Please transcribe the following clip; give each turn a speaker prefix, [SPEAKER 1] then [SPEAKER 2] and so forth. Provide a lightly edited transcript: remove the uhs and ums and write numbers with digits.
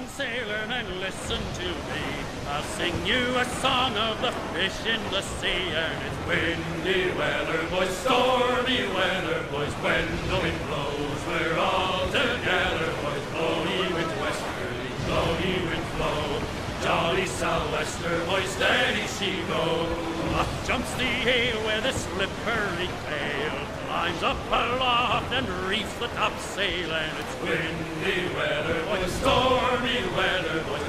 [SPEAKER 1] sailing and listen to me. I'll sing you a song of the fish in the sea, and it's windy weather, boys, stormy weather, boys, when the wind blows, we're all together, boys, blow ye wind westerly, blow ye wind flow, jolly sou'wester, boys, steady she go. Up jumps the ale with a slippery tail, climbs up aloft and reefs the topsail, and it's windy weather, boys, stormy weather, boys,